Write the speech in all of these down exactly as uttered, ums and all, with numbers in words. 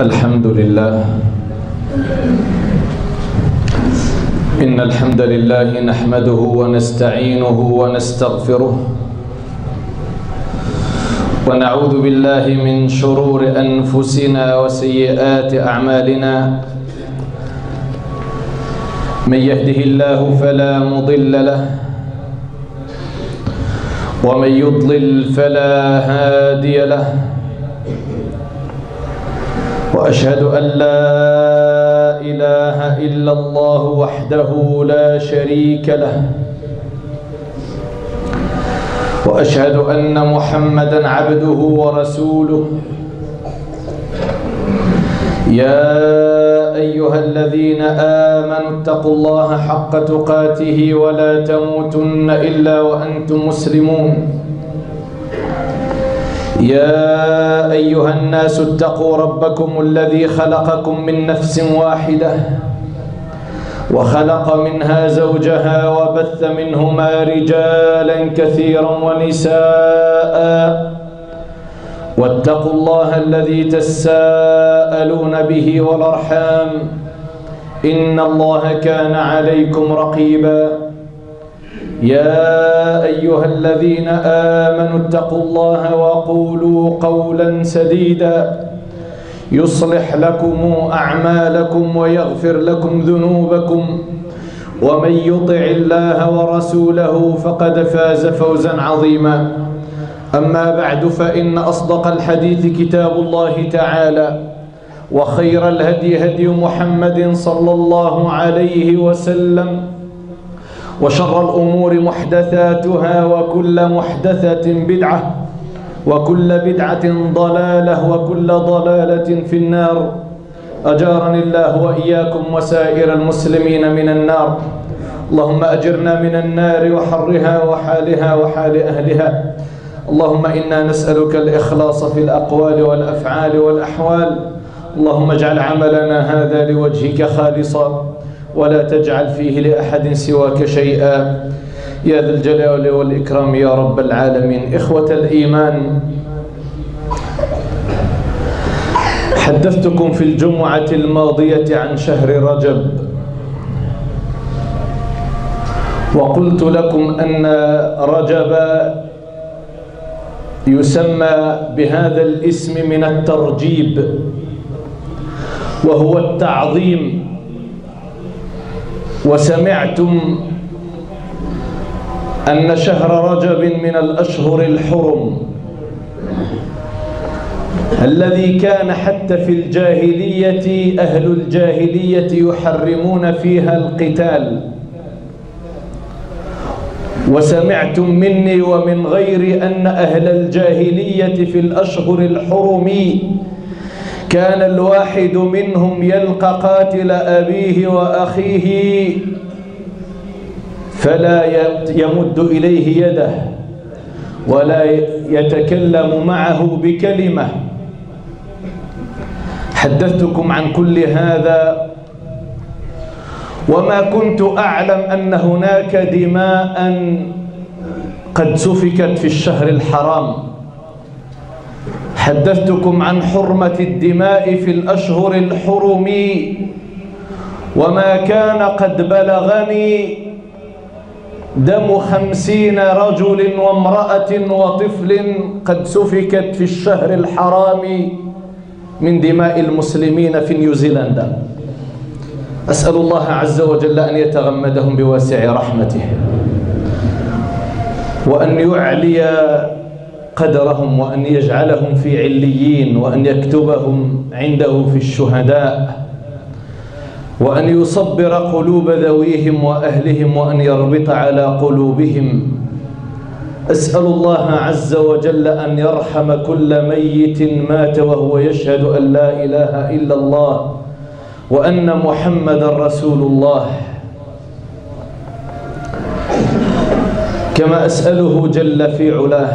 الحمد لله. إن الحمد لله نحمده ونستعينه ونستغفره ونعوذ بالله من شرور أنفسنا وسيئات أعمالنا. من يهده الله فلا مضل له ومن يضلل فلا هادي له، وأشهد أن لا إله إلا الله وحده لا شريك له، وأشهد أن محمدًا عبده ورسوله. يا أيها الذين آمنوا اتقوا الله حق تقاته ولا تموتن إلا وأنتم مسلمون. يا أيها الناس اتقوا ربكم الذي خلقكم من نفس واحدة وخلق منها زوجها وبث منهما رجالا كثيرا ونساء، واتقوا الله الذي تساءلون به والأرحام، إن الله كان عليكم رقيبا. يا أيها الذين آمنوا اتقوا الله وقولوا قولا سديدا يصلح لكم أعمالكم ويغفر لكم ذنوبكم، ومن يطع الله ورسوله فقد فاز فوزا عظيما. أما بعد، فإن أصدق الحديث كتاب الله تعالى، وخير الهدي هدي محمد صلى الله عليه وسلم، وشر الأمور محدثاتها، وكل محدثة بدعة، وكل بدعة ضلالة، وكل ضلالة في النار. أجارني الله وإياكم وسائر المسلمين من النار. اللهم أجرنا من النار وحرها وحالها وحال أهلها. اللهم إنا نسألك الإخلاص في الأقوال والأفعال والأحوال. اللهم اجعل عملنا هذا لوجهك خالصا، ولا تجعل فيه لأحد سواك شيئا، يا ذا الجلال والإكرام يا رب العالمين. إخوة الإيمان، حدثتكم في الجمعة الماضية عن شهر رجب، وقلت لكم أن رجب يسمى بهذا الاسم من الترجيب، وهو التعظيم. وسمعتم أن شهر رجب من الأشهر الحرم الذي كان حتى في الجاهلية أهل الجاهلية يحرمون فيها القتال. وسمعتم مني ومن غيري أن أهل الجاهلية في الأشهر الحرم كان الواحد منهم يلقى قاتل أبيه وأخيه فلا يمد إليه يده ولا يتكلم معه بكلمة. حدثتكم عن كل هذا، وما كنت أعلم أن هناك دماء قد سفكت في الشهر الحرام. حدثتكم عن حرمة الدماء في الأشهر الحرم، وما كان قد بلغني دم خمسين رجل وامرأة وطفل قد سفكت في الشهر الحرام من دماء المسلمين في نيوزيلندا. أسأل الله عز وجل أن يتغمدهم بواسع رحمته، وأن يعلي قدرهم، وأن يجعلهم في عليين، وأن يكتبهم عنده في الشهداء، وأن يصبر قلوب ذويهم وأهلهم، وأن يربط على قلوبهم. أسأل الله عز وجل أن يرحم كل ميت مات وهو يشهد أن لا إله إلا الله وأن محمد رسول الله. كما أسأله جل في علاه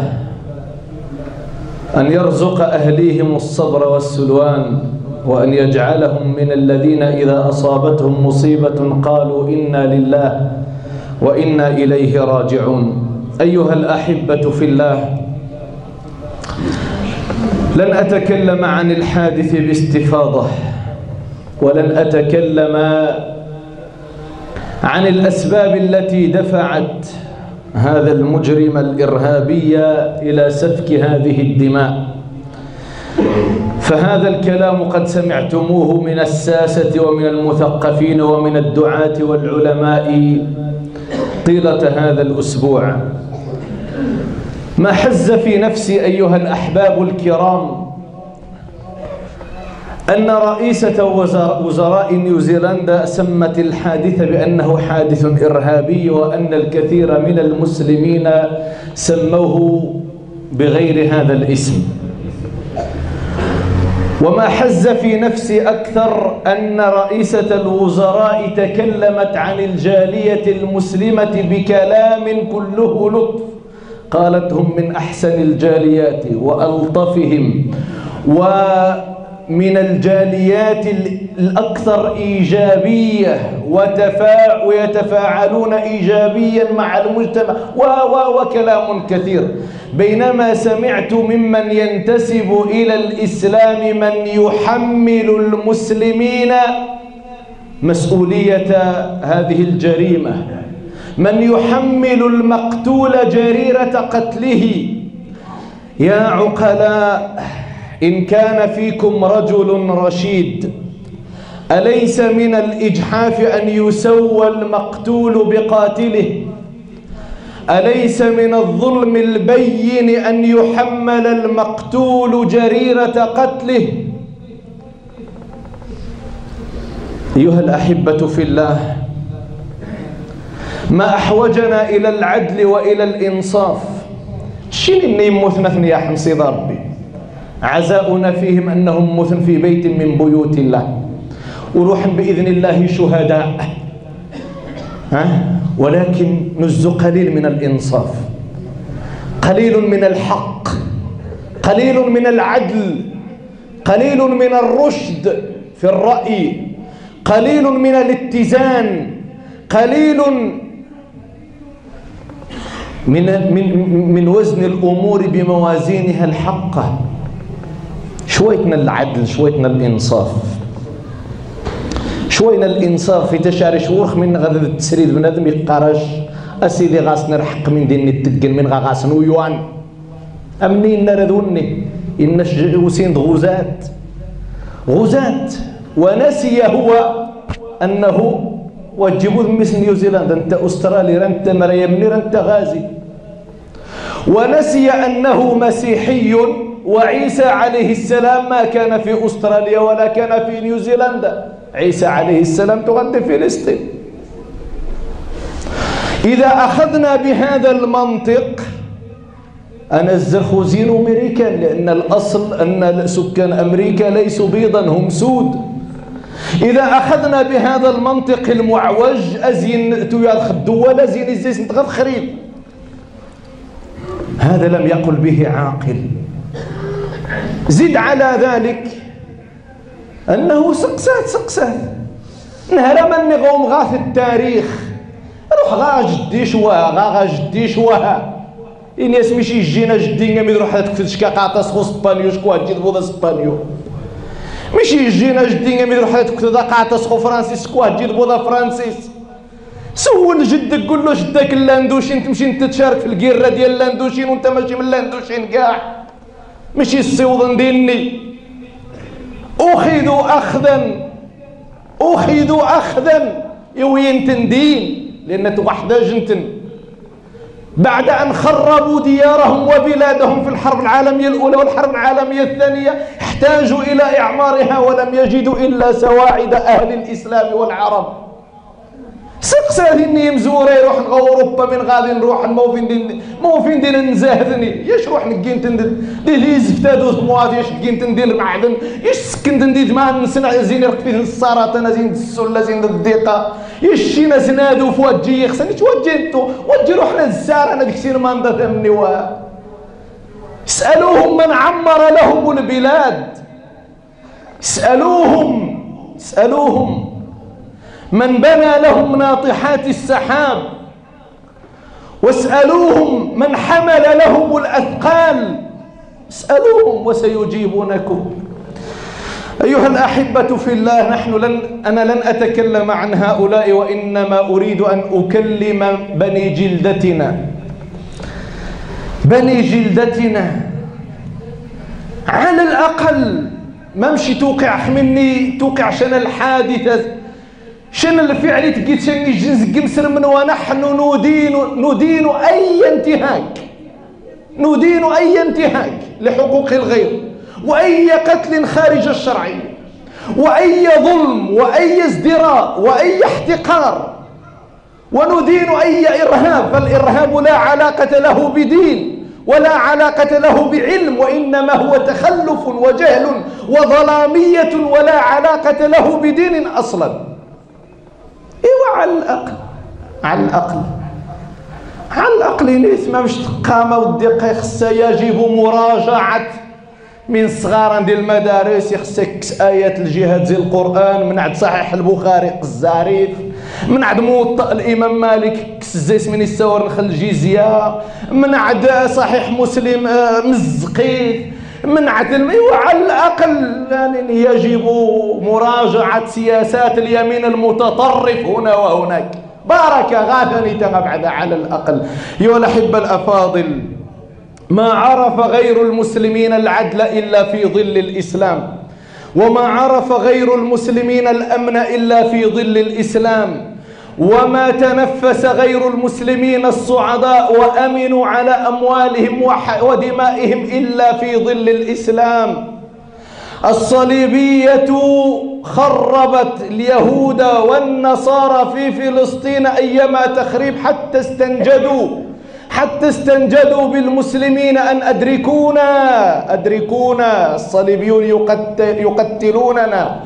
أن يرزق أهليهم الصبر والسلوان، وأن يجعلهم من الذين إذا أصابتهم مصيبة قالوا إنا لله وإنا إليه راجعون. أيها الأحبة في الله، لن أتكلم عن الحادث باستفاضة، ولن أتكلم عن الأسباب التي دفعت هذا المجرم الإرهابي إلى سفك هذه الدماء، فهذا الكلام قد سمعتموه من الساسة ومن المثقفين ومن الدعاة والعلماء طيلة هذا الأسبوع. ما حز في نفسي أيها الأحباب الكرام أن رئيسة وزراء نيوزيلندا سمت الحادث بأنه حادث إرهابي، وأن الكثير من المسلمين سموه بغير هذا الاسم. وما حز في نفسي أكثر أن رئيسة الوزراء تكلمت عن الجالية المسلمة بكلام كله لطف، قالت هم من أحسن الجاليات وألطفهم ومن الجاليات الأكثر إيجابية ويتفاعلون إيجابيا مع المجتمع وكلام كثير. بينما سمعت ممن ينتسب إلى الإسلام من يحمل المسلمين مسؤولية هذه الجريمة، من يحمل المقتول جريرة قتله. يا عقلاء، إن كان فيكم رجل رشيد أليس من الإجحاف أن يسوى المقتول بقاتله؟ أليس من الظلم البين أن يحمل المقتول جريرة قتله؟ أيها الأحبة في الله، ما أحوجنا إلى العدل وإلى الإنصاف. شين إني مثنثن يا حمصي ربي، عزاؤنا فيهم أنهم مثن في بيت من بيوت الله، وروح بإذن الله شهداء، ها؟ ولكن نز قليل من الإنصاف، قليل من الحق، قليل من العدل، قليل من الرشد في الرأي، قليل من الاتزان، قليل من من من وزن الأمور بموازينها الحقة. شويتنا العدل، شويتنا الإنصاف، شوينا الإنصاف في تشاري شورخ من غدا التسريد بنادم يقارش أسيدي غاس نرحق من دين التقل من غاس نويوان أمني نردوني إنش وسين غزات غزات ونسي هو أنه وجبوا مثل نيوزيلندا، أنت أسترالي، أنت مريمني، أنت غازي. ونسي أنه مسيحي، وعيسى عليه السلام ما كان في أستراليا ولا كان في نيوزيلندا، عيسى عليه السلام تغطي فلسطين. إذا أخذنا بهذا المنطق أنا الزرخ زينو أمريكان، لأن الأصل أن سكان أمريكا ليسوا بيضا، هم سود. إذا أخذنا بهذا المنطق المعوج أزين تويا الدولة زين الزيس نتغذ خريب، هذا لم يقل به عاقل. زد على ذلك أنه سقسات سقسات نهر من نغوم غاث التاريخ، روح غا جدي شوها غا جدي شوها إن يسمي شي جينا جدي نمي روح تكفز شكا قاطا سخو سبانيو شكوا تجي بوضا سبانيو، ماشي جينا جدي نمي روح تكفز قاطا سخو فرانسيس شكوا تجي بوضا فرانسيس. سول جدك قول له جدك اللاندوشين تمشي انت تشارك في الكيرة ديال اللاندوشين وانت ماشي من اللاندوشين كاع، ماشي السيوضن ديالني. أخذوا أخذا أخذوا أخذا يوين تندين لأن توحدة جنتن بعد أن خربوا ديارهم وبلادهم في الحرب العالمية الأولى والحرب العالمية الثانية، احتاجوا إلى إعمارها ولم يجدوا إلا سواعد أهل الإسلام والعرب. سقسا هني مزورة يروح نغو أوروبا من غادي نروح مو فين دين مو فين دين نزاهدني ياش روح نجين تندد دي لي زفتادو ثموات ياش نجين تندير معدن ياش سكن تنديد ما نسنع زين ركبين السرطان زين السلة زين الضيقة ياش شينا سنادو في وجهي خصني توجه انتو وجه روحنا الزار انا ديكسير ما نضا ثمني و اسألوهم من عمر لهم البلاد، اسألوهم اسألوهم من بنى لهم ناطحات السحاب، واسألوهم من حمل لهم الأثقال اسألوهم وسيجيبونكم. أيها الأحبة في الله، نحن لن أنا لن أتكلم عن هؤلاء، وإنما أريد أن أكلم بني جلدتنا بني جلدتنا على الأقل. ما مشي توقع مني توقع شن الحادثة شن الفعل تقيت شن جنس قمسر من، ونحن ندين ندين أي انتهاك ندين أي انتهاك لحقوق الغير، وأي قتل خارج الشرعية، وأي ظلم، وأي ازدراء، وأي احتقار، وندين أي إرهاب. فالإرهاب لا علاقة له بدين ولا علاقة له بعلم، وإنما هو تخلف وجهل وظلامية ولا علاقة له بدين أصلا. إيوه على الأقل على الأقل على الأقل نيت ما مش تقامة والدقة خصها يجب مراجعة من صغار ديال المدارس. يخصك آيات الجهاد زي القرآن، من عند صحيح البخاري الزاريف، من عند موطأ الإمام مالك كسزيس من السور نخل الجزية، من عند صحيح مسلم مزقيت، من عند على الأقل يعني يجب مراجعة سياسات اليمين المتطرف هنا وهناك. بارك غاثني تغبعد على الأقل. أيها الأحبة الأفاضل، ما عرف غير المسلمين العدل إلا في ظل الإسلام، وما عرف غير المسلمين الأمن إلا في ظل الإسلام، وما تنفس غير المسلمين الصعداء وأمنوا على أموالهم ودمائهم إلا في ظل الإسلام. الصليبية خربت اليهود والنصارى في فلسطين أيما تخريب، حتى استنجدوا حتى استنجدوا بالمسلمين أن أدركونا أدركونا الصليبيون يقتل يقتلوننا.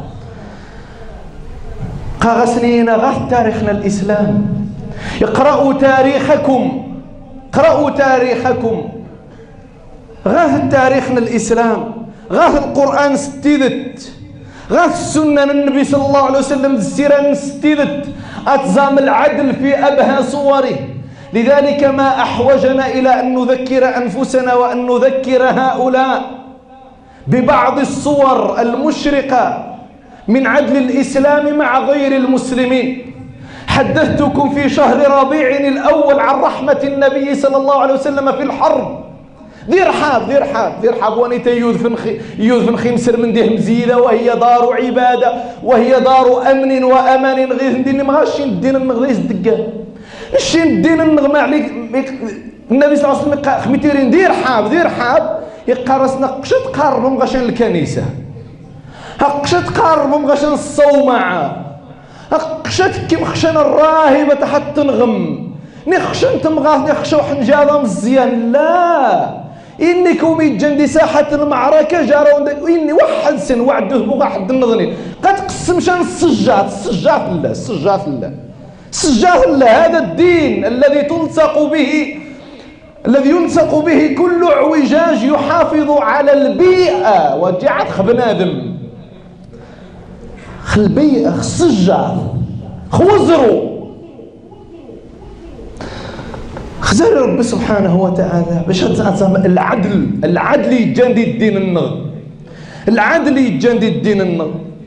قاغسنينا غاث تاريخنا الإسلام. اقرأوا تاريخكم اقرأوا تاريخكم غاث تاريخنا الإسلام، غاث القرآن ستيدت، غاث السنة النبي صلى الله عليه وسلم السيرة ستيدت، أتزام العدل في أبهى صوره. لذلك ما أحوجنا إلى أن نذكر أنفسنا وأن نذكر هؤلاء ببعض الصور المشرقة من عدل الإسلام مع غير المسلمين. حدثتكم في شهر ربيع الأول عن رحمة النبي صلى الله عليه وسلم في الحرب. ذي رحاب ذي رحاب ذي رحاب ونيتا يوذفن خي يوذفن خمسر من ديه مزيدة، وهي دار عبادة وهي دار أمن وأمان. غير ندين مغاشين الدين النغذيس الدقة الشين الدين النغمة عليك النبي صلى الله عليه وسلم خميتيرين ذي رحاب ذي رحاب يقارسنا قشت قاربهم غاشان الكنيسة، قشت قاربهم غاشان الصومعة، قشت كيم خشان الراهبة حتى نغم نخشن تمغاث نخشو حنجالهم الزيان. لا، إنكم يتجندي ساحة المعركة جاروا إني واحد سن وعدوه بغا حد النظني قد قسم شان السجات السجات الله السجات الله السجات الله. هذا الدين الذي تلصق به الذي يلصق به كل اعوجاج يحافظ على البيئة. وجعت خبنادم خل البيئة السجات خوزروا خزار رب سبحانه وتعالى باش العدل العدل يتجندي الدين النغ العدل يتجندي الدين النغ.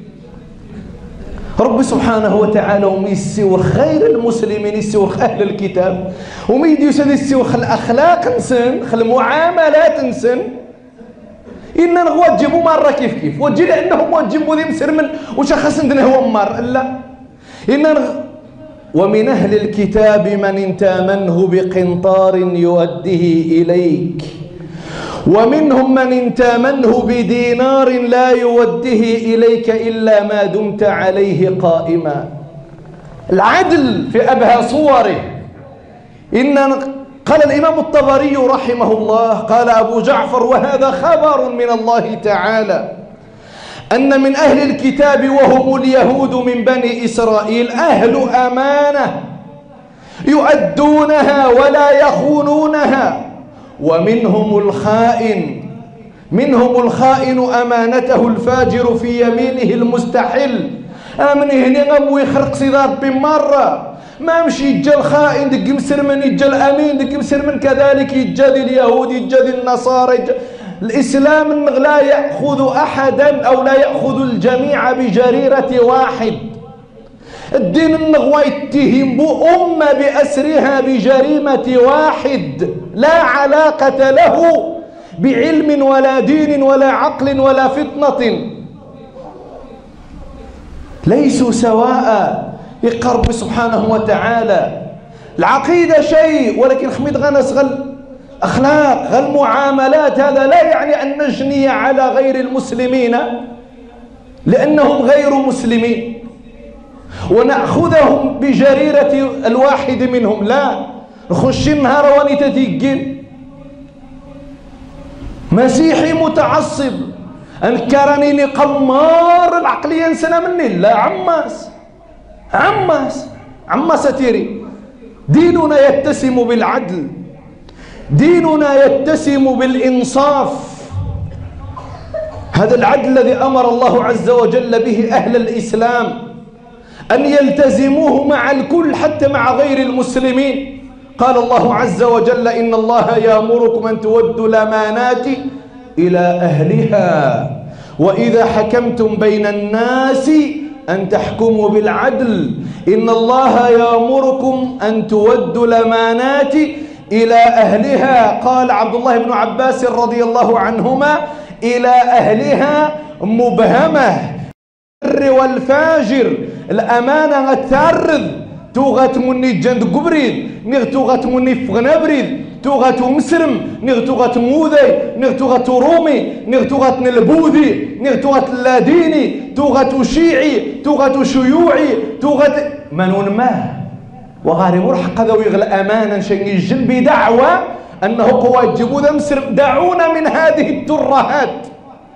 رب سبحانه وتعالى ومي يسيور خير المسلمين يسيور أهل الكتاب ومي يديوسد يسيور خل الأخلاق نسن خل المعاملات نسن إننا نوجبوا مرة كيف كيف وجي لأنهم وجبوا ذي مسر من وشخص عندنا هو مر لا إننا. ومن أهل الكتاب من إن تامنه بقنطار يؤديه إليك ومنهم من إن تامنه بدينار لا يوديه إليك إلا ما دمت عليه قائما. العدل في أبهى صوره. إن قال الإمام الطبري رحمه الله قال أبو جعفر وهذا خبر من الله تعالى أن من أهل الكتاب وهم اليهود من بني إسرائيل أهل أمانة يؤدونها ولا يخونونها، ومنهم الخائن منهم الخائن أمانته الفاجر في يمينه المستحل. آمن هنا غم ويخرق صدار بمرة ما مشي يجا الخائن دق مسر من يجا الأمين دق مسر من كذلك يجا اليهود يجا النصارى. الإسلام لا يأخذ أحدا أو لا يأخذ الجميع بجريرة واحد. الدين النغوى يتهم أمة بأسرها بجريمة واحد لا علاقة له بعلم ولا دين ولا عقل ولا فطنة. ليسوا سواء يقرب سبحانه وتعالى. العقيدة شيء، ولكن خميد غنس غل أخلاق غل معاملات. هذا لا يعني أن نجني على غير المسلمين لأنهم غير مسلمين ونأخذهم بجريرة الواحد منهم، لا. نخش نهار وانيتا تيقين مسيحي متعصب انكرني قمار العقلية انسنا مني، لا عماس عماس عماس تيري. ديننا يتسم بالعدل، ديننا يتسم بالإنصاف. هذا العدل الذي أمر الله عز وجل به أهل الإسلام أن يلتزموه مع الكل حتى مع غير المسلمين. قال الله عز وجل: إن الله يأمركم أن تودوا الأمانات إلى أهلها وإذا حكمتم بين الناس أن تحكموا بالعدل. إن الله يأمركم أن تودوا الأمانات إلى أهلها. قال عبد الله بن عباس رضي الله عنهما: إلى أهلها مبهمة. البر والفاجر الأمانة غتعرض توغت مني جند قبريد نغتوغت مني فغنابريد توغت مسرم نغتوغت موذي نغتوغت رومي نغتوغت نلبوذي نغتوغت اللاديني توغت شيعي توغت شيوعي توغت منون ما وغاري مرحق هذا ويغل أمانا شنجي جنبي دعوة أنه قوات جبوذا مسرم. دعونا من هذه الترهات.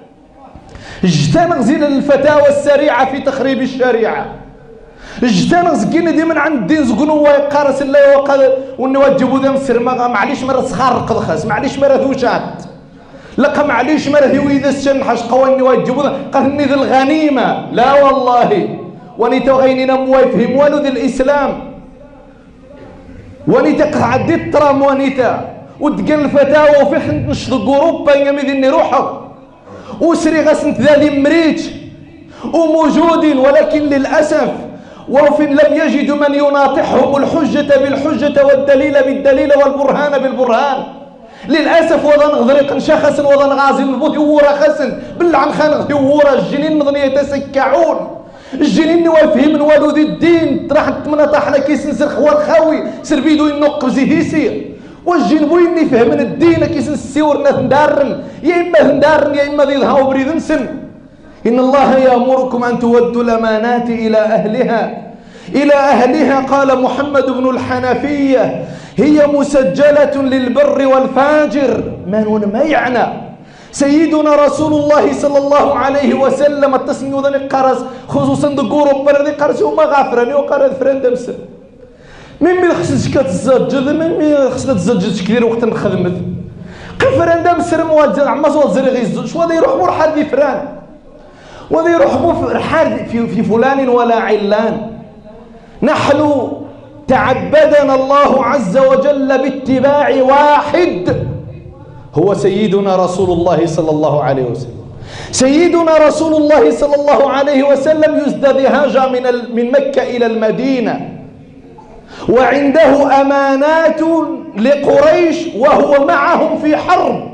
اجتنغ زين الفتاوى السريعة في تخريب الشريعة. اجتنغ زكين دي من عند الدين زقنو ويقارس الله وقال ونواجبو ذا مسر معليش مرة سخار قدخس معليش مرة ذوشات لقى معليش مرة ذي وإذا الشنحش قواني واجبو ذا قال ذي الغنيمة. لا والله ونيتا غينينا موافهم والو ذي الإسلام ونيتا قعد الترام ونيتا وتقل الفتاوى وفي حنت نشط قروبا يمدني روحك وسري غسنت ذا مريج وموجودين، ولكن للأسف وفي لم يجدوا من يناطحهم الحجة بالحجة والدليل بالدليل والبرهان بالبرهان. للأسف وضن غضريق شخص وضن غازي البثورة خسن بالعن خان ثورة الجنين نظن يتسكعون الجنين وفهم من والو ذي الدين راح تمنطح لك يسنسر خوار خاوي سر بيدو ينق زيهيسير والجن بوين يفهم من الدين كيسن السيور ناس ندارن يا إما ندارن يا إما ذي ذهاو بريد نسن. إن الله يأمركم أن تودوا الأمانات إلى أهلها إلى أهلها. قال محمد بن الحنفية: هي مسجلة للبر والفاجر. من ما يعنى سيدنا رسول الله صلى الله عليه وسلم التسنيو ذا قرص خصوصا دقورو بردي قرص وما غافرني وقرد فرندم سن من مين خصك تزجد من مين خصك تزجد كثير وقت نخدمت قفرندم سر مواد عما زوال زري غيزو شو هذا يروح مور حد فران وذا يروح مور حد في في فلان ولا علان. نحن تعبدنا الله عز وجل باتباع واحد هو سيدنا رسول الله صلى الله عليه وسلم. سيدنا رسول الله صلى الله عليه وسلم يزداد هاجر من من مكة إلى المدينة وعنده أمانات لقريش وهو معهم في حرب.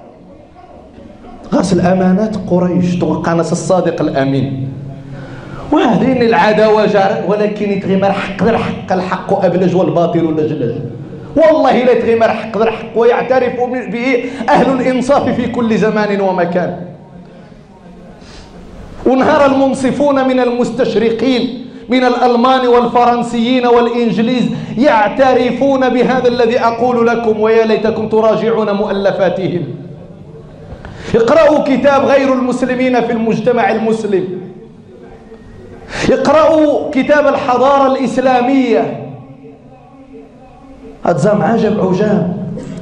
غسل أمانات قريش توقع ناس الصادق الأمين وهذين العداوة جار ولكن يتغيمر حق ذر حق الحق أبلج والباطل لجلج. والله لا يتغيمر حق ذر حق ويعترف به أهل الإنصاف في كل زمان ومكان. ونهار المنصفون من المستشرقين من الألمان والفرنسيين والإنجليز يعترفون بهذا الذي أقول لكم ويا ليتكم تراجعون مؤلفاتهم. اقرأوا كتاب غير المسلمين في المجتمع المسلم، اقرأوا كتاب الحضارة الإسلامية. أتزام عجب عجاب.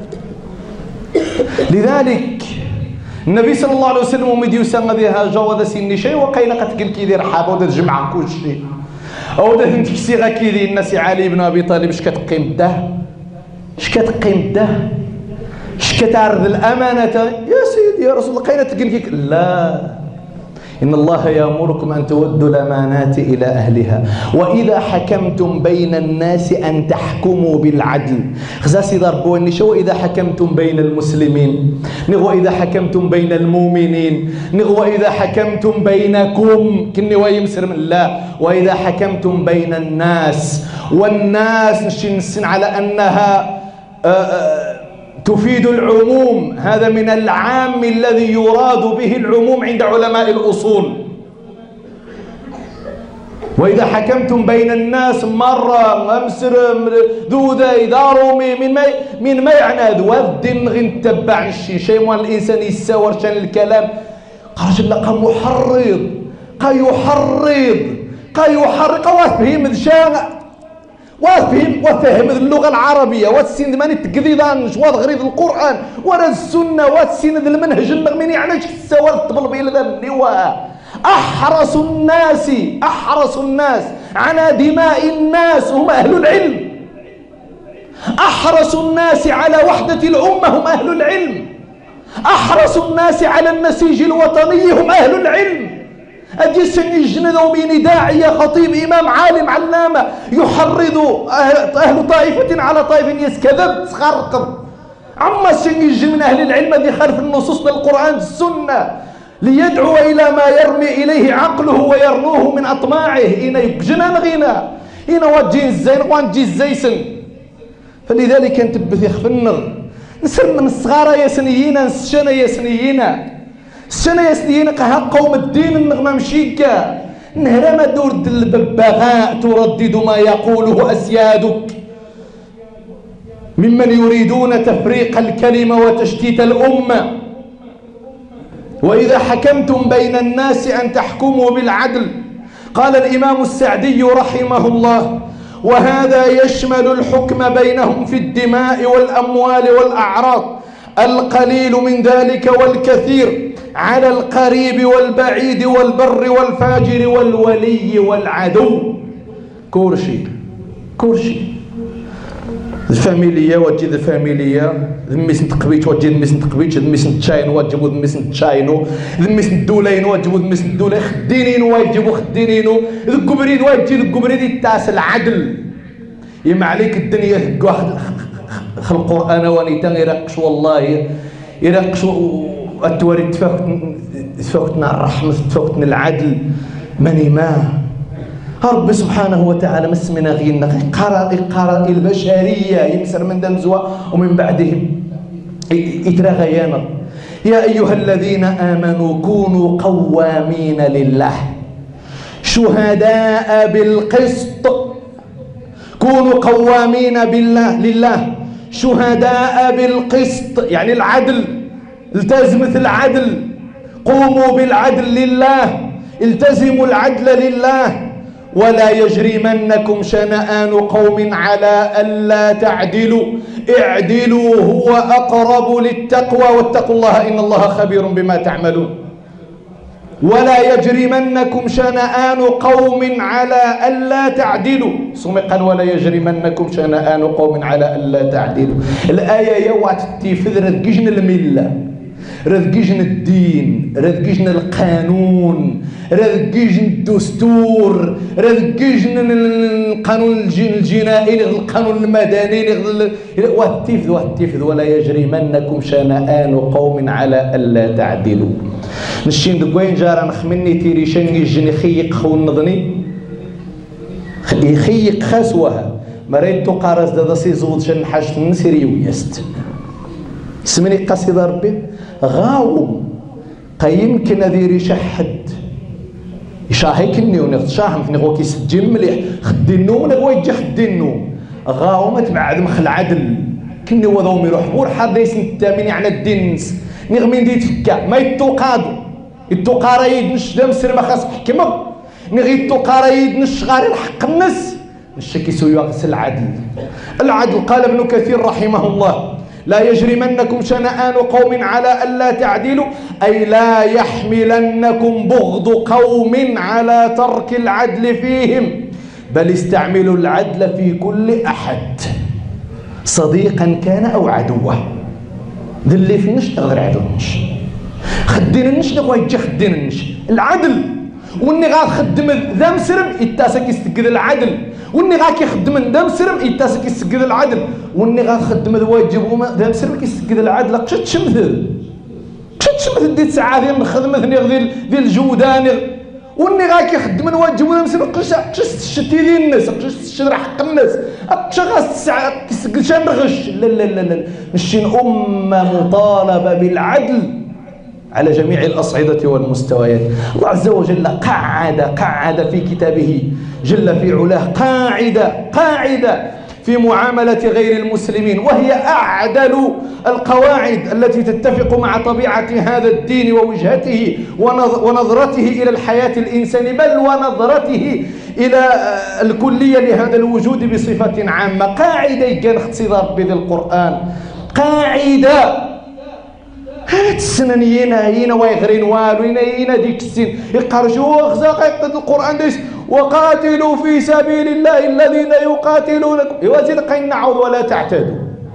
لذلك النبي صلى الله عليه وسلم ومديو سنة ذيها جوذا سني شيء وقيل قد قل كي ذي رحابة وذا تجمع كل شيء أو ذا هنتك سيغا كي ذي الناس علي بن أبي طالب اش كتقيم ده اش كتقيم ده شكتعرض الأمانة يا سيدي يا رسول الله قينا تقلقك. لا، إن الله يأمركم أن تودوا الأمانات إلى أهلها وإذا حكمتم بين الناس أن تحكموا بالعدل. خزاسي ضربوا النشو إذا حكمتم بين المسلمين، نغو إذا حكمتم بين المؤمنين، نغو إذا حكمتم بينكم كني ويمسر من الله، وإذا حكمتم بين الناس. والناس نشين على أنها آآ آآ تفيد العموم، هذا من العام الذي يراد به العموم عند علماء الأصول. وإذا حكمتم بين الناس مرة أمسر ذوذا يداروا من ما من ما يعني ذو الدين غير نتبع الشيء شيء وان الإنسان يساور شان الكلام. قال لقى محرض قا يحرض قا يحرق وفهم الشان وفهم وفهم اللغة العربية وتسين ماني تقذيضان شواد غريض القرآن ورا السنة وتسين المنهج المغمين يعني السوال الطبل بين ذا اللواء. أحرص الناس أحرص الناس على دماء الناس هم أهل العلم، أحرص الناس على وحدة الأمة هم أهل العلم، أحرص الناس على النسيج الوطني هم أهل العلم. أجي سن يجندوا بين داعية خطيب إمام عالم علامة يحرض أهل, أهل طائفة على طائفة يسكذب تخرقب. عما سن يجي من أهل العلم الذي خلف النصوص للقرآن السنة ليدعو إلى ما يرمي إليه عقله ويرنوه من أطماعه. إنا يبجنا نغينا إنا وجين الزين وانجي الزيسن. فلذلك نتبث يخفنر نسر من الصغار يا سنيينا نسشنا يا سنيينا السنة يا سنينا قها قوم الدين النغمة مشيكا نهرما دورد الببغاء تردد ما يقوله أسيادك ممن يريدون تفريق الكلمة وتشتيت الأمة. وإذا حكمتم بين الناس أن تحكموا بالعدل. قال الإمام السعدي رحمه الله: وهذا يشمل الحكم بينهم في الدماء والأموال والأعراض، القليل من ذلك والكثير، على القريب والبعيد والبر والفاجر والولي والعدو. كورشي كورشي الفاميليا وتجي الفاميليا، ذميس نتقبيت وتجي ذميس نتقبيت، ذميس نتشاينو وتجيبو ذميس نتشاينو، ذميس ندولين وتجيبو ذميس ندولين، خدينين وتجيبو خدينينو، ذك بريد وتجي ذك بريد تاس العدل. يما عليك الدنيا ذك واحد القرآن ونيتان يرقش والله يرقش التواري تفوتنا الرحمة تفوتنا العدل ماني ما رب سبحانه وتعالى مسمنا غيرنا قرأ قرأ البشرية يمسر من دمزوا ومن بعدهم يترغيانا. يا أيها الذين آمنوا كونوا قوامين لله شهداء بالقسط. كونوا قوامين بالله لله شهداء بالقسط يعني العدل. التزموا العدل، قوموا بالعدل لله، التزموا العدل لله. ولا يجرمنكم شنآن قوم على ألا تعدلوا اعدلوا هو أقرب للتقوى واتقوا الله إن الله خبير بما تعملون. ولا يجرمنكم شنآن قوم على ألا تعدلوا، سمقا ولا يجرمنكم شنآن قوم على ألا تعدلوا. الآية يوعد تفذ رذقجن الملة، رذقجن الدين، رذقجن القانون، رذقجن الدستور، رذقجن القانون الجنائي، القانون المدني، والتفذ والتفذ. ولا يجرمنكم شنآن قوم على ألا تعدلوا. نشين دقوين جارا نخمني تيري شنجي الجن خيق خون نظني يخيق خسوها مريت تقارز دا سيزود شن حاجة نسيري ويست سمني قصيد ربي غاوم قيمكن ذيري شحد يشاهيكني ونغتشاهم فيني غوكي سجيم مليح خدينو من غوي يجي خدينو غاومت بعد مخل عدل كني وضومي روح بور حد يسنتاميني على الدينس نغمين دي تفكا ما يتوقادو يتوقا رايد نش دمسر ما خاص حكمه نغي يتوقا رايد نش غاري الحق الناس نشكي سوي يغسل العدل. العدل قال ابن كثير رحمه الله: لا يجرمنكم شنآن قوم على ألا تعدلوا أي لا يحملنكم بغض قوم على ترك العدل فيهم، بل استعملوا العدل في كل أحد صديقا كان أو عدوه. اللي في النش تغدر عدو النش خدين النش نغوا يجي خدين النش العدل واني غاخدم ذا مسرم يتاسك يستقد العدل واني غاك يخدم ذا مسرم يتاسك يستقد العدل واني غاخدم ذا واجب ذا مسرم يستقد العدل قش تشمثل قش تشمثل دي ساعه ديال الخدمه ديال ديال الجودان واني غاك يخدم الواجب ذا مسرم قش قش تشتي ديال الناس قش تشرح حق الناس قش غاس يستقد شان غش لا لا لا لا مشين امه مطالبه بالعدل على جميع الأصعدة والمستويات. الله عز وجل قعد قعد في كتابه جل في علاه قاعدة قاعدة في معاملة غير المسلمين، وهي أعدل القواعد التي تتفق مع طبيعة هذا الدين ووجهته ونظرته إلى الحياة الإنسانية، بل ونظرته إلى الكلية لهذا الوجود بصفة عامة. قاعدة كان اختصار بذي القرآن، قاعدة هاد السنانيين هينا ويغرين والو هنا ديك السن يقرجوا خزاق يقتل القرآن ديس وقاتلوا في سبيل الله الذين يقاتلونكم. ايوا زيد قاين نعوض ولا تعتدوا.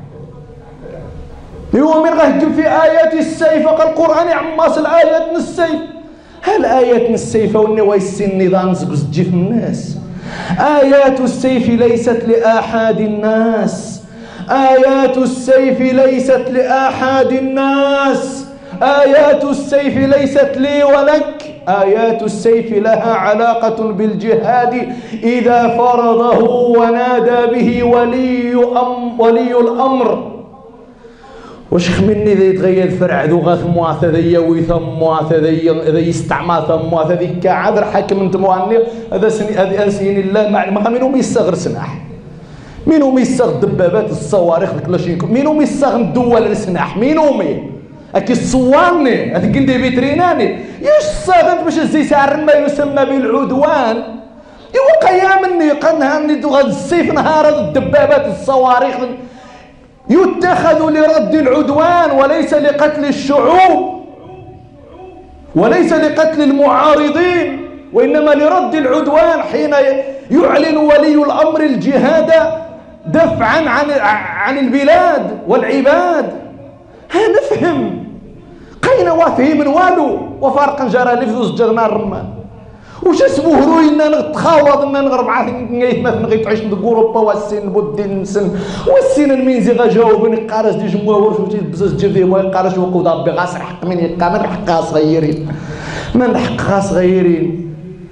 ايوا من غهجم في آيات السيف قال القرآن يعماس الآيات من السيف. هل آيات من السيف وني ويسن نظام زبز تجي في الناس. آيات السيف ليست لآحاد الناس، آيات السيف ليست لأحد الناس، آيات السيف ليست لي ولك، آيات السيف لها علاقة بالجهاد إذا فرضه ونادى به ولي أم ولي الأمر. واش خمني ذا يتغير فرع ذو غاث معثذية ويثم معثذية ذا يستعمى ثم معثذي كعذر حكم انت معنى هذا سن هذا سين الله ما منهم يستغر سناح، مينهم يستغ دبابات الصواريخ الكلاشينكوف، مينهم يستغ الدول السناح، مينهم اكي الصواني هذيك ندير بيتريناني ياش صاغت باش زي سعر ما يسمى بالعدوان. ايوا قيامني قنهاني غاد السيف نهار الدبابات الصواريخ يتخذ لرد العدوان وليس لقتل الشعوب وليس لقتل المعارضين، وإنما لرد العدوان حين يعلن ولي الأمر الجهاد دفعا عن عن البلاد والعباد. ها نفهم قينا وافهم من والو وفارقا جرى لفظ جرنا الرمان وش اسمه روينا نتخاوض ان نغرب عاد نغيث مثلا نغيت عيش ندق اوروبا والسن بودين نسن والسن المينزي غاجاوبني قارس دي جمهور شفتي بزاف جدي ما يقارش وقود ربي غاس حق من يقا من حقها صغيرين من حقها صغيرين.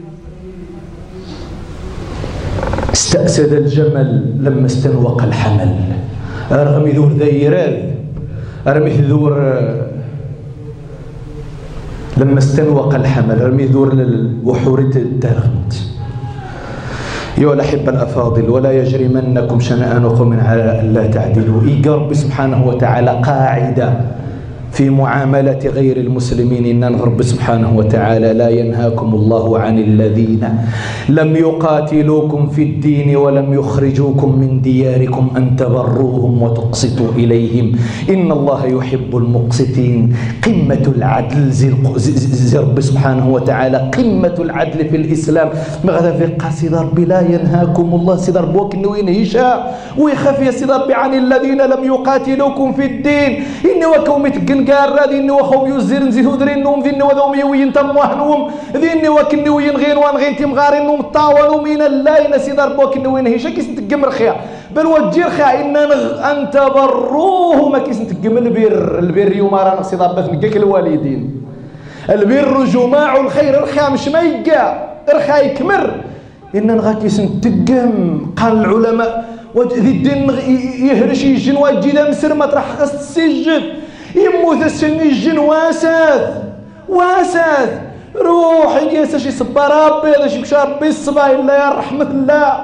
استأسد الجمل لما استنوق الحمل، رغم ذور ذيراد رمي ذور لما استنوق الحمل رمي ذور الوحور الدرغمت. أيها الأحبة الأفاضل، ولا يجرمنكم شنآن قوم على ألا تعدلوا. إيجا ربي سبحانه وتعالى قاعدة في معاملة غير المسلمين، إن رب سبحانه وتعالى لا ينهاكم الله عن الذين لم يقاتلوكم في الدين ولم يخرجوكم من دياركم أن تبروهم وتقسطوا إليهم إن الله يحب المقسطين. قمة العدل زي رب سبحانه وتعالى، قمة العدل في الإسلام. ماذا في قاسي ربي لا ينهاكم الله سيد ربي وكنو ينهيشا ويخاف يا سيد ربي عن الذين لم يقاتلوكم في الدين إني وكوم يتقن قال ذي إني وخوم يزير نزيدو درينهم ذي إني وذوم يوين تموهنهم ذي إني وكني وينغين وانغين تمغارينهم طاولوا من الله سيد ربي وكنو ينهيشا كيس نتقم رخيا بل وجير خا إن أن تبروه ما كيس نتقم البر البر يوم رانا سيد ربي نقاك الوالدين. البر جماع الخير رخا مش ما يقع رخا يكمر إن نغاكيس نتقم. قال العلماء ذي الدين يهرش يجن واجي ذا مسر ما ترح خاص السجن يموت السن يجن واساث واساث روحي يا شي صبا ربي هذا شي مشى ربي الصبا الا يا رحمة الله.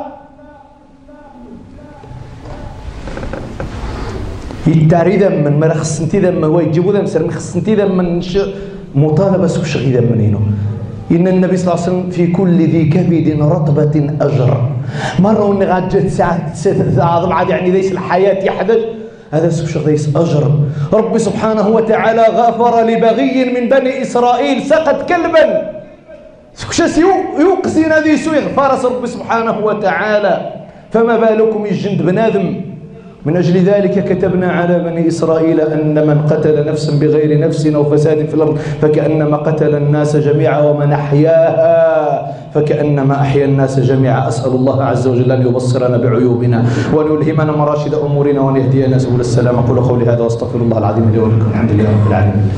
يتاري ذم ما خص انت ذم هو يجيبوا ذم سر ما خص انت ذم مطالبه سوش غي ذم هنا. إن النبي صلى الله عليه وسلم في كل ذي كبد رطبة أجر. مرة وني غاد جات ساعة عظم عاد يعني ليس الحياة يحدث هذا سوش ليس أجر. ربي سبحانه وتعالى غفر لبغي من بني إسرائيل سقط كلبا سوش يوقسين هذه سوء غفر ربي سبحانه وتعالى، فما بالكم يجند بنادم من أجل ذلك كتبنا على بني إسرائيل أن من قتل نفسا بغير نفس أو فساد في الأرض فكأنما قتل الناس جميعا ومن أحياها فكأنما أحيا الناس جميعا. أسأل الله عز وجل أن يبصرنا بعيوبنا وأن يلهمنا مراشد أمورنا وأن يهدينا سبل السلام. أقول قولي هذا وأستغفر الله العظيم لي ولكم. الحمد لله رب العالمين.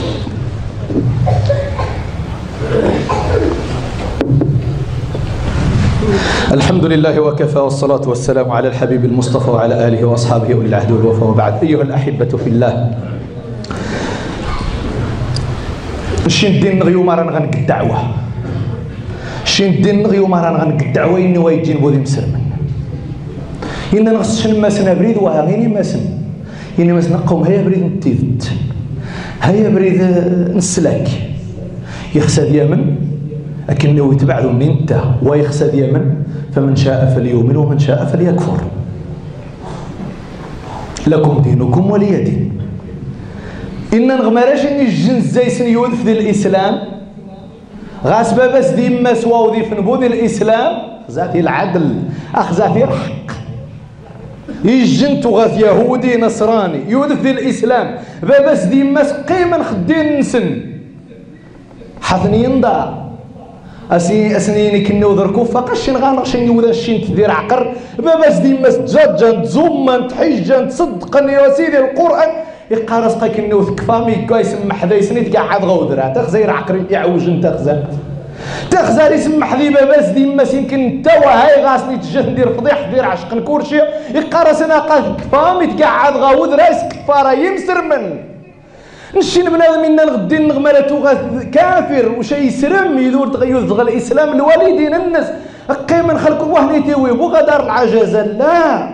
الحمد لله وكفى والصلاة والسلام على الحبيب المصطفى وعلى آله وأصحابه أولي العهد والوفاء وبعد. أيها الأحبة في الله، شين دين نغيو مران غنق الدعوة شين دين نغيو مران غنق الدعوة إني ويجين بوذي مسلمن إننا نغسشن ماسنا بريد وهاغيني ماسن إني ماسنا قوم هيا بريد نتيذت هيا بريد نسلاك يخسد يمن لكنه يتبعذ من انت ويخسد يمن فمن شاء فليؤمن ومن شاء فليكفر. لكم دينكم ولي دين. إن نغمراش إني الجنس زيسن يوذف ذي الإسلام غاس باباس دي ما سواو ذي فنبو ذي الإسلام ذاتي العدل أخ ذاتي الحق يجنت غاث يهودي نصراني يوذف ذي الإسلام باباس دي ما قيما خدين نسن حثني ينضع أسي أسنيني كنو ذركو فقشن غانغشن يوذا الشين تدير عقر باباس دي ما تجاجا تزوما تحيجا تصدقني يا سيدي القرآن يقارس قا كنو ثكفامي كا يسمح ذا يسنيت كاع عاد غودرا تخزير عقري يعوج انت خزا تخزار يسمح ذي باباس دي ما يمكن توا هاي غاسني تجي ندير فضيح دير عشق نكورشي يقارس انا قا ثكفامي تقعد غودرا يسكفارا يمسر من نشين بنادم منا الغدين نغمالاتو كافر وشي يسرم يدور تغير ذغ الاسلام الوالدين الناس قيما نخلقوا وهني تيوي بوغا دار العجزه لا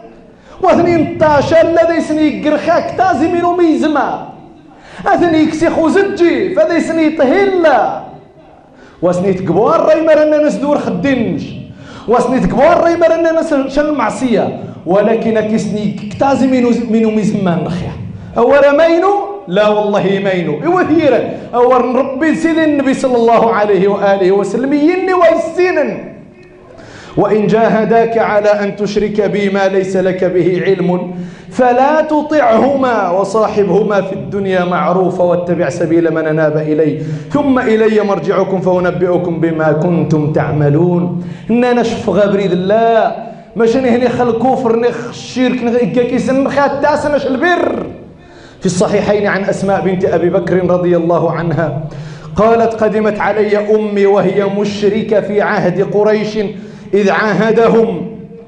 واثنين طاشا لا يسني قرخاك تازي منو ميزما اثني كسي خوزجي فذا يسني طهيلا واسني تكبوار راي مرنا نسدور خدينش واسني تكبوار راي مرنا نسن المعصيه ولكن كيسني كتازي منو منو ميزما نخيا أورا مينو لا والله مينو وثيرا أور ربي سيدي النبي صلى الله عليه وآله وسلم يني ويسينا وإن جاهداك على أن تشرك بي ما ليس لك به علم فلا تطعهما وصاحبهما في الدنيا معروفا واتبع سبيل من أناب إلي ثم إلي مرجعكم فأنبئكم بما كنتم تعملون. إننا نشف غبريد الله ماشي هني خل كفر نخ الشرك نخ كيسن خات تاسنش البر. في الصحيحين عن أسماء بنت أبي بكر رضي الله عنها قالت قدمت علي أمي وهي مشركة في عهد قريش إذ عاهدهم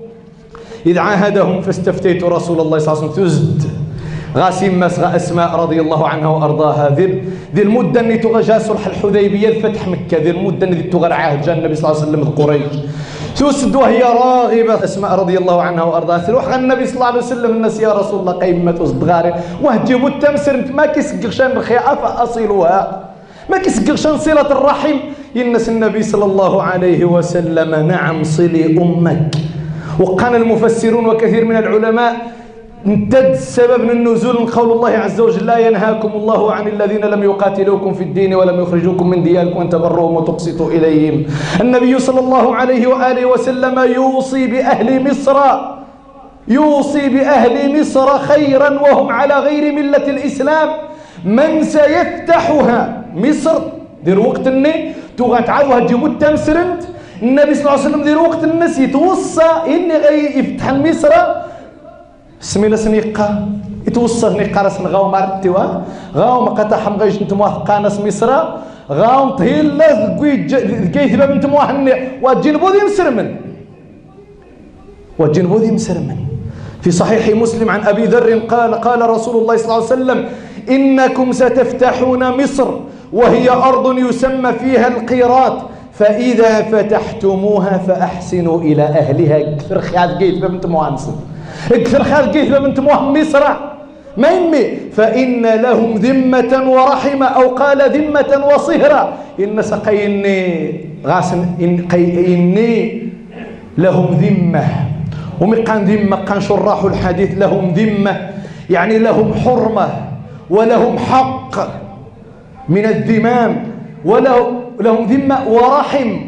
إذ عاهدهم فاستفتيت رسول الله صلى الله عليه وسلم تزد غاسم مسغى أسماء رضي الله عنها وأرضاها ذي ذي المدة اللي تغجى صلح الحديبية فتح مكة ذي المدة اللي تغر عهد جاء النبي صلى الله عليه وسلم قريش تسد وهي راغبة أسماء رضي الله عنها وأرضاها تروح النبي صلى الله عليه وسلم الناس يا رسول الله قيمة أصد غاري وهجيبوا التمسر انت ما كيسقغشان الخياء فأصلوها ما كيسقغشان صلة الرحم ينس النبي صلى الله عليه وسلم نعم صلي أمك. وقال المفسرون وكثير من العلماء امتد سبب من النزول من قول الله عز وجل لا ينهاكم الله عن الذين لم يقاتلوكم في الدين ولم يخرجوكم من دياركم أن تبروهم وتقسطوا إليهم. النبي صلى الله عليه وآله وسلم يوصي بأهل مصر يوصي بأهل مصر خيرا وهم على غير ملة الإسلام من سيفتحها مصر دير وقت الني تغتعوها تجيبوا التمسرنت النبي صلى الله عليه وسلم دير وقت الناس يتوصى إني غي يفتح مصر سمينا سنيقا يتوصى نيقا راس غاو مارتوا غاو مقطع غيش نتم واثقا ناس مصر غاو طهيل لا كيف باب نتم واحد وجنبو ذي مسرمن وجنبو ذي مسرمن. في صحيح مسلم عن أبي ذر قال قال رسول الله صلى الله عليه وسلم إنكم ستفتحون مصر وهي أرض يسمى فيها القيراط فإذا فتحتموها فأحسنوا إلى أهلها. كثر خيال قيت باب نتم وانسن اكثر خال كيف بنت موهم مصر ما يمي فإن لهم ذمة ورحمة أو قال ذمة وصهرة إن سقيني غاسن إن إني لهم ذمة ومقان ذمة قان شراح الحديث لهم ذمة يعني لهم حرمة ولهم حق من الذمام ولهم ذمة ورحم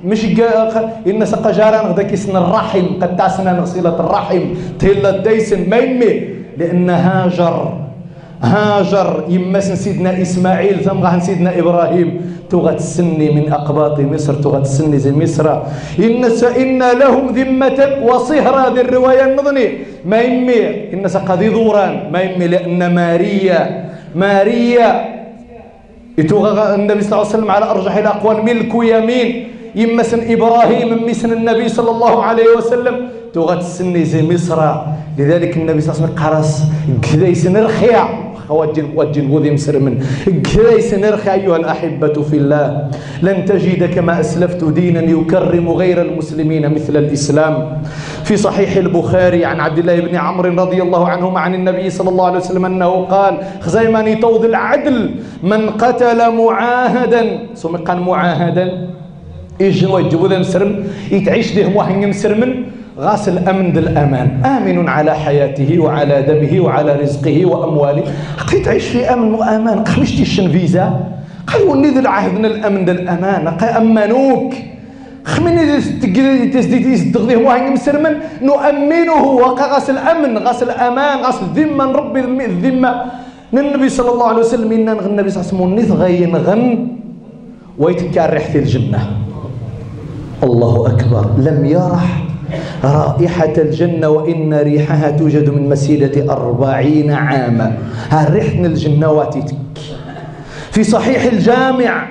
مش إن سقى جاران غدا كيسن الرحم قد تاسنا نغسلة الرحم تهلا الديسن ما يمي لأن هاجر هاجر يمسن سيدنا إسماعيل ثم غان سيدنا إبراهيم تغت السني من أقباط مصر تغت السني زي مصر إن إن لهم ذمة وصهرة ذي الرواية النظني ما يمي إن سقى ذوران ما يمي لأن ماريا ماريا يتوغى النبي صلى الله عليه وسلم على أرجح الأقوال ملك يمين يمسن إبراهيم يمسن النبي صلى الله عليه وسلم تغت السني زي مصر لذلك النبي صلى الله عليه وسلم قرص كذا يسنرخيا وجن وجن وذي مسر من كذا يسنرخي أيها الأحبة في الله لن تجد كما أسلفت دينا يكرم غير المسلمين مثل الإسلام. في صحيح البخاري عن عبد الله بن عمرو رضي الله عنهما عن النبي صلى الله عليه وسلم أنه قال خزيماني توض العدل من قتل معاهدا ثم قال معاهدا يجن ويجبو ذا مسرم يتعيش ذي واحد مسرمن غاس الأمن ذا الأمان آمن على حياته وعلى دمه وعلى رزقه وأمواله قد تعيش في أمن وأمان قمش تيشن فيزا قالوا ذي العهد الأمن ذا الأمان أمنوك خمين تسديد يصدق واحد مسرمن نؤمنه وقا غاس الأمن غاس الأمان غاس الذمة ربي الذمة النبي صلى الله عليه وسلم إن النبي صلى الله عليه وسلم غين غن ويتكار ريحة الجنة الله أكبر لم يرح رائحة الجنة وإن ريحها توجد من مسيرة أربعين عاما ها ريحنا الجنة واتتك. في صحيح الجامع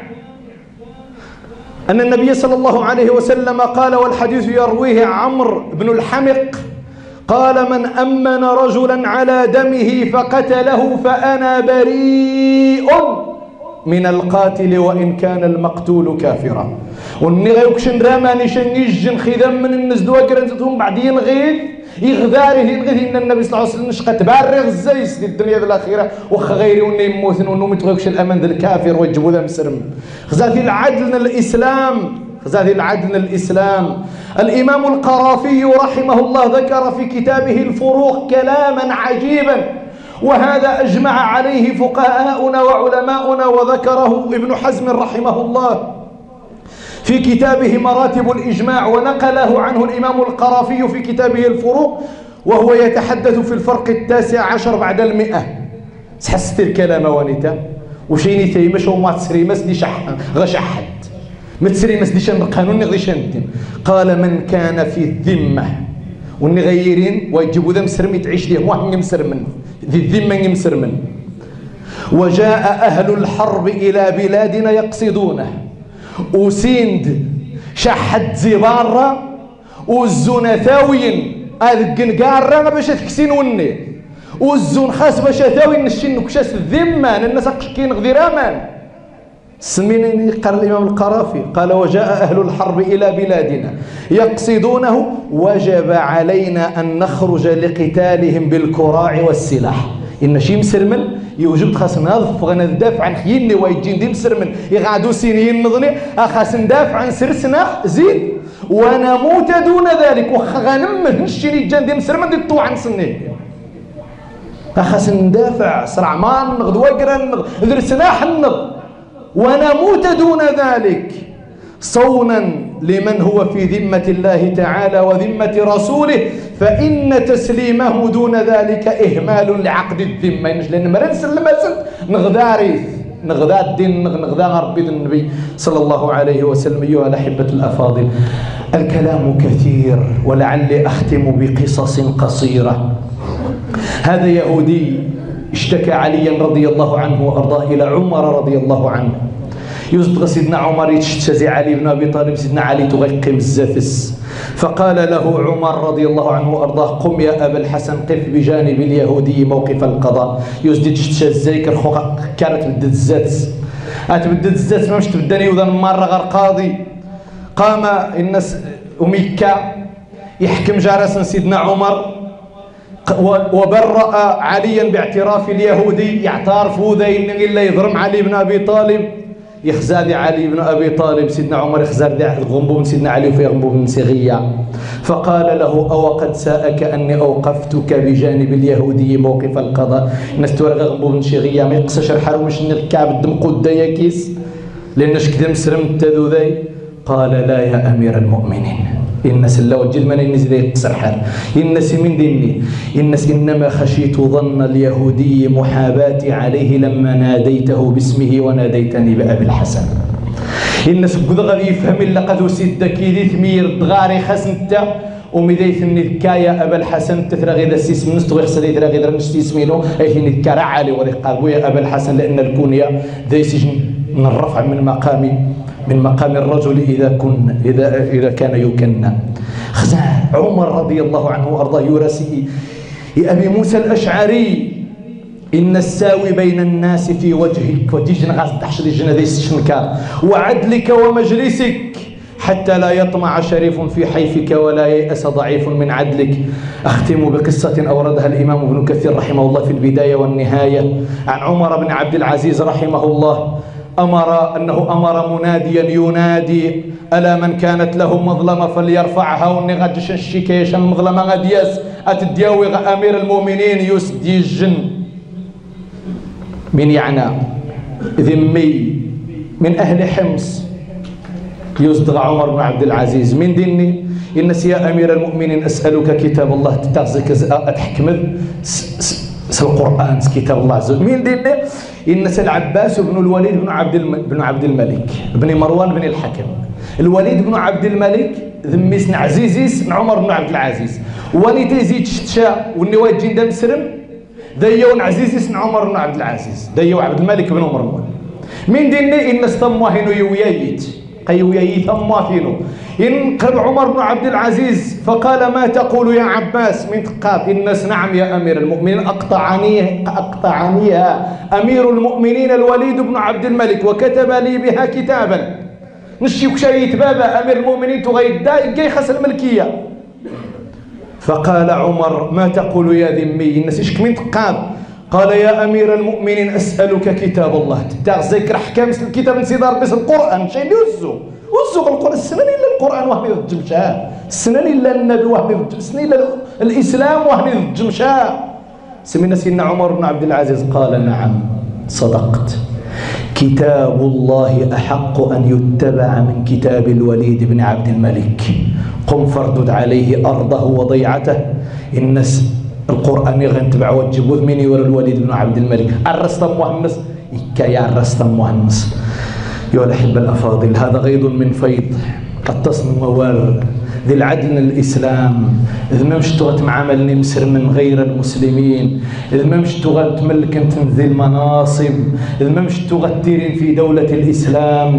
أن النبي صلى الله عليه وسلم قال والحديث يرويه عمرو بن الحمق قال من أمن رجلا على دمه فقتله فأنا بريء من القاتل وإن كان المقتول كافرا. وني غيوكشن راماني شنيجن خدام من الناس دوا كرنتهم بعدين غيث يغذاره ينغذ ان النبي صلى الله عليه وسلم شقت بارغ الزيس دي الدنيا الاخيره وخ غيري وني يموتن ونو متغيوكش الامان ذا الكافر ويجبوا ذا مسرم خزاتي العدل الاسلام خزاتي العدل الاسلام. الامام القرافي رحمه الله ذكر في كتابه الفروق كلاما عجيبا وهذا أجمع عليه فقهاؤنا وعلماؤنا وذكره ابن حزم رحمه الله في كتابه مراتب الإجماع ونقله عنه الإمام القرافي في كتابه الفروق وهو يتحدث في الفرق التاسع عشر بعد المئة. تحست الكلام وانيتا وشيني تيمش وما تسري مسدي شح غشحت ما تسري مسدي شن القانون غدي شنتين قال من كان في الذمة والنغيرين ويجيبوا ذا مسرمي تعيش ليه واحد مسرمن ذي الذمة يمسرمن وجاء أهل الحرب إلى بلادنا يقصدونه وسيند شحت زبارة والزون ثاوين هذا القنقارة باش تكسين وني والزون خاص باش ثاوين نشين كشاس الذمة الناس كين غذرامان سميني قال الإمام القرافي قال وجاء أهل الحرب إلى بلادنا يقصدونه وجب علينا أن نخرج لقتالهم بالكراع والسلاح. إن شي مسرمن يوجب خاص نضف غندافع عن خيني ويجين دي مسرمن يقعدوا سنين نظني خاص ندافع عن سرسنا زيد ونموت دون ذلك وغنم نشيني جان دي مسرمن دي طوع عن سنين خاص ندافع سرع ما نغدو وقرا درسنا حنض ونموت دون ذلك صونا لمن هو في ذمة الله تعالى وذمة رسوله فإن تسليمه دون ذلك إهمال لعقد الذمة لأن ما نسلم نغذاريث نغذا الدين نغذا ربي النبي صلى الله عليه وسلم. أيها الأحبة الأفاضل الكلام كثير ولعلي أختم بقصص قصيرة. هذا يهودي اشتكى عليا رضي الله عنه وأرضاه إلى عمر رضي الله عنه يصدق سيدنا عمر يتشتزي علي بن أبي طالب سيدنا علي تغيقم الزفس فقال له عمر رضي الله عنه وأرضاه قم يا أبا الحسن قف بجانب اليهودي موقف القضاء يزدي تشتزي كرخوخ كانت بدت الزات أتبدت الزات ما مش تبداني وذا مرة غير قاضي قام الناس أميكا يحكم جارس سيدنا عمر وبرأ عليا باعتراف اليهودي يعترف ذين إلا يضرم علي بن أبي طالب يخزادي علي بن أبي طالب سيدنا عمر يخزادي غنبو من سيدنا علي وفي غنبو من سيغية فقال له أو قد ساءك أني أوقفتك بجانب اليهودي موقف القضاء الناس تورغ غنبو من سيغية ما يقصش الحرم مش نركاب الدم قد يكيس لأن شكدم سرم تذو ذي قال لا يا أمير المؤمنين الناس اللي وجد من الناس ذي يقصر حال الناس من ديني الناس إنما خشيت ظن اليهودي محاباتي عليه لما ناديته باسمه وناديتني بأبي الحسن الناس قد غادي يفهم إلا قد سيد كيدي ثمير دغاري خسنتا ومديت النذكايا أبا الحسن تثرى غير السيس من نستوي خسر يثرى غير نشتي اسمينو أي نذكار عالي ورقابو يا أبا الحسن لأن الكونية ذي سجن من الرفع من مقام من مقام الرجل إذا كن إذا إذا كان يكنى خزان عمر رضي الله عنه وأرضاه يراسي يا أبي موسى الأشعري إن الساوي بين الناس في وجهك وتيجي غاز تحشر الجناديس الشنكار وعدلك ومجلسك حتى لا يطمع شريف في حيفك ولا ييأس ضعيف من عدلك. أختم بقصة أوردها الإمام ابن كثير رحمه الله في البداية والنهاية عن عمر بن عبد العزيز رحمه الله أمر أنه أمر مناديا ينادي ألا من كانت له مظلمة فليرفعها وني غاديش الشكاية المظلمة غادياس أتدياوي أمير المؤمنين يسدي الجن من يعنى ذمي من أهل حمص يصدق عمر بن عبد العزيز من ديني الناس يا أمير المؤمنين أسألك كتاب الله تتغزك أتحكم القرآن كتاب الله عز وجل من ديني الناس العباس بن الوليد بن عبد بن عبد الملك بن مروان بن الحكم الوليد بن عبد الملك ذميسن عزيزيس بن عمر بن عبد العزيز ولي تيزيد شتشاء والنوايا جندا مسرم ديون عزيزيس بن عمر بن عبد العزيز ديو عبد الملك بن مروان من ديني الناس ثموهن يويايت قيوياي ثموهن إن قرب عمر بن عبد العزيز فقال ما تقول يا عباس من تقاب الناس نعم يا أمير المؤمنين أقطعني أقطعنيها أمير المؤمنين الوليد بن عبد الملك وكتب لي بها كتابا نشيك شيء بابا أمير المؤمنين تغيدا جاي خس الملكية. فقال عمر ما تقول يا ذمي الناس إيش من تقاب قال يا أمير المؤمنين أسألك كتاب الله تتغزيك رحكام الكتاب نسيدار بس القرآن شيء يوزو وزق القرآن السنن إلا القرآن وهني الجمشاء السنن إلا النبي وهني السنن إلا الإسلام وهني الجمشاء. سمينا سيدنا عمر بن عبد العزيز قال نعم صدقت كتاب الله أحق أن يتبع من كتاب الوليد بن عبد الملك قم فاردد عليه أرضه وضيعته الناس القرآن يغنتبع وتجيبوه مني ورا الوليد بن عبد الملك الرستم مهنس إكايا الرستم مهنس. أيها الأحبة الأفاضل هذا غيض من فيض قد تصل موال ذي العدل الإسلام إذا ما مشتو غتمعامل نمسر من غير المسلمين إذا ما مشتو غتملك انت ذي المناصب إذا ما مشتو غتديرين في دولة الإسلام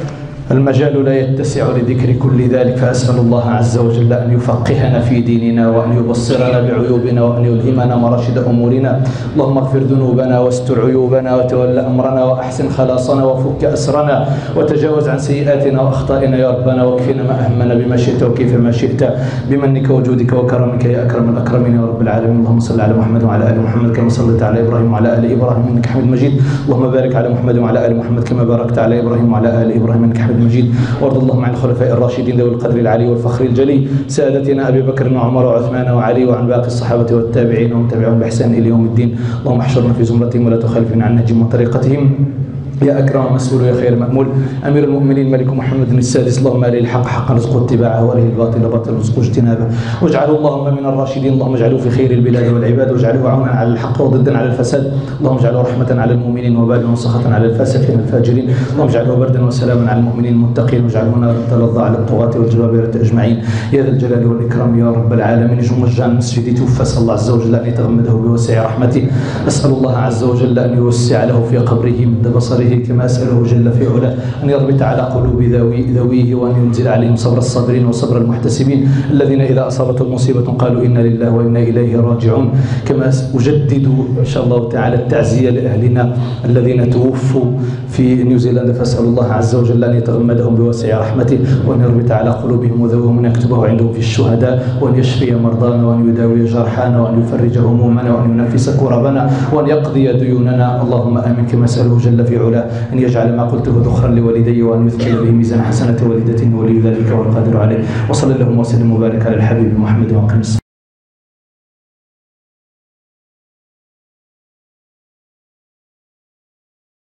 المجال لا يتسع لذكر كل ذلك. فأسأل الله عز وجل أن يفقهنا في ديننا وأن يبصرنا بعيوبنا وأن يلهمنا مراشد أمورنا. اللهم اغفر ذنوبنا واستر عيوبنا وتولى أمرنا وأحسن خلاصنا وفك أسرنا وتجاوز عن سيئاتنا وأخطائنا يا ربنا واكفنا ما أهمنا بما شئت وكيف ما شئت بمنك وجودك وكرمك يا أكرم الأكرمين يا رب العالمين. اللهم صل على محمد وعلى آل محمد كما صليت على إبراهيم وعلى آل إبراهيم إنك حميد مجيد. اللهم بارك على محمد وعلى آل محمد كما باركت على إبراهيم وعلى آل إبراهيم إنك حميد مجيد. وارض اللهم عن الخلفاء الراشدين ذوي القدر العلي والفخر الجلي سادتنا ابي بكر وعمر وعثمان وعلي وعن باقي الصحابه والتابعين ومن تبعهم باحسان الى يوم الدين. اللهم احشرنا في زمرتهم ولا تخلفنا عن نهجهم وطريقتهم يا أكرم مسؤول يا خير مأمول. أمير المؤمنين ملك محمد السادس اللهم أري الحق حقا رزقه اتباعه وأري الباطل باطلا رزقه اجتنابه واجعله اللهم من الراشدين. اللهم اجعله في خير البلاد والعباد واجعله عونا على الحق وضدا على الفساد. اللهم اجعله رحمة على المؤمنين وبالا وسخطا على الفاسقين الفاجرين. اللهم اجعله بردا وسلاما على المؤمنين المتقين واجعله نارا تلظى على الطغاة والجبابرة أجمعين يا ذا الجلال والإكرام يا رب العالمين. جمجع المسجد توفى أسأل الله عز وجل أن يتغمده بوسع رحمته. أسأل الله عز وجل أن يوسع له في قبره مد بصره كما أسأله جل في علاه أن يربط على قلوب ذوي ذويه وأن ينزل عليهم صبر الصابرين وصبر المحتسبين الذين إذا أصابتهم مصيبة قالوا إنا لله وإنا إليه راجعون. كما أجدد إن شاء الله تعالى التعزية لأهلنا الذين توفوا في نيوزيلندا فأسأل الله عز وجل أن يتغمدهم بواسع رحمته وأن يربط على قلوبهم وذويهم وأن يكتبه عندهم في الشهداء وأن يشفي مرضانا وأن يداوي جرحانا وأن يفرج همومنا وأن ينفس كربنا وأن يقضي ديوننا. اللهم آمين. كما أسأله جل في علاه أن يجعل ما قلته ذخرا لوالدي وأن يثقل به ميزان حسنة والدته ولي ذلك والقادر عليه. وصلى اللهم وسلم وبارك على الحبيب محمد وأقم الصلاة.